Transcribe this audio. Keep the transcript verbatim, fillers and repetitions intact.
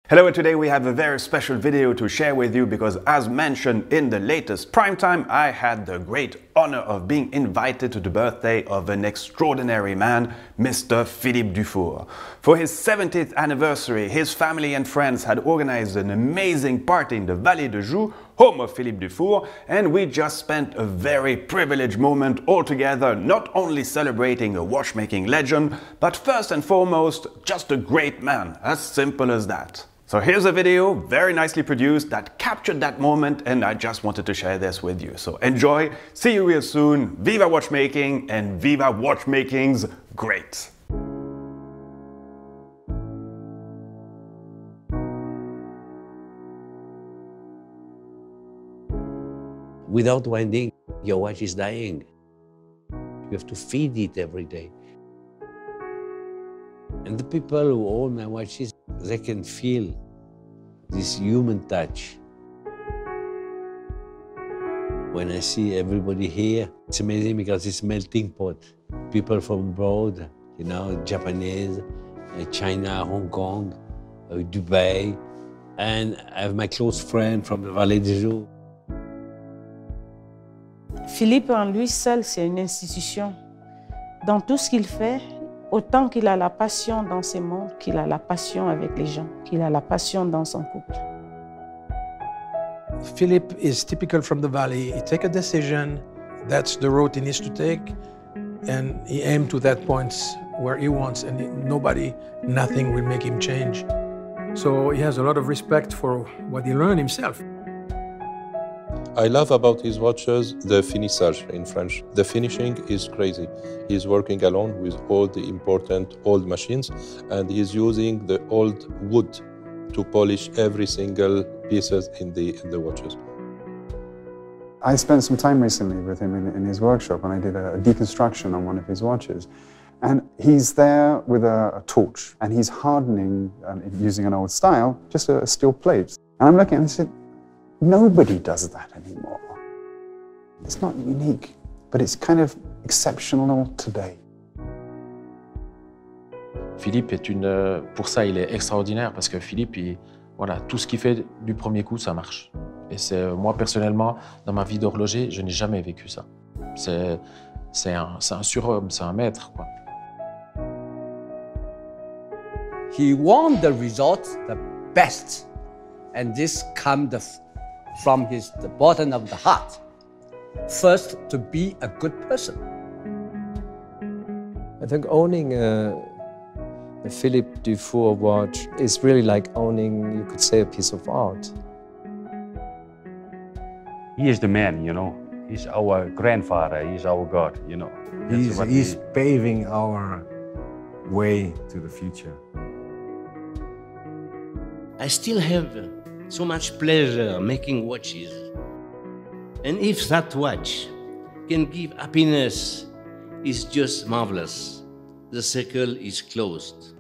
Hello, and today we have a very special video to share with you because, as mentioned in the latest Primetime, I had the great honor of being invited to the birthday of an extraordinary man, Mister Philippe Dufour. For his seventieth anniversary, his family and friends had organized an amazing party in the Vallée de Joux, home of Philippe Dufour, and we just spent a very privileged moment all together, not only celebrating a watchmaking legend, but first and foremost, just a great man, as simple as that. So here's a video, very nicely produced, that captured that moment, and I just wanted to share this with you. So enjoy, see you real soon, Viva Watchmaking, and Viva Watchmaking's great! Without winding, your watch is dying. You have to feed it every day. And the people who own my watches, they can feel this human touch. When I see everybody here, it's amazing because it's a melting pot. People from abroad, you know, Japanese, China, Hong Kong, Dubai, and I have my close friend from the Vallée de Joux. Philippe, en lui seul, c'est une institution. Dans tout ce qu'il fait, autant qu'il a la passion dans ce monde, qu'il a la passion avec les gens, qu'il a la passion dans son couple. Philippe is typical from the valley. He takes a decision, that's the road he needs to take, and he aims to that point where he wants, and nobody, nothing will make him change. So he has a lot of respect for what he learned himself. I love about his watches the finissage in French. The finishing is crazy. He's working alone with all the important old machines, and he's using the old wood to polish every single pieces in the, in the watches. I spent some time recently with him in, in his workshop, and I did a, a deconstruction on one of his watches. And he's there with a, a torch, and he's hardening, um, using an old style, just a, a steel plate. And I'm looking and I said, nobody does that anymore. It's not unique, but it's kind of exceptional today. Philippe est une, pour ça, il est extraordinaire parce que Philippe, il, voilà, tout ce qu'il fait du premier coup, ça marche. Et c'est moi personnellement, dans ma vie d'horloger, je n'ai jamais vécu ça. C'est, c'est un, c'est un surhomme, c'est un maître, quoi. He want the results, the best, and this comes the from his, the bottom of the heart. First, to be a good person. I think owning a, a Philippe Dufour watch is really like owning, you could say, a piece of art. He is the man, you know. He's our grandfather, he's our God, you know. He's, he's he... paving our way to the future. I still have so much pleasure making watches. And if that watch can give happiness, it's just marvelous. The circle is closed.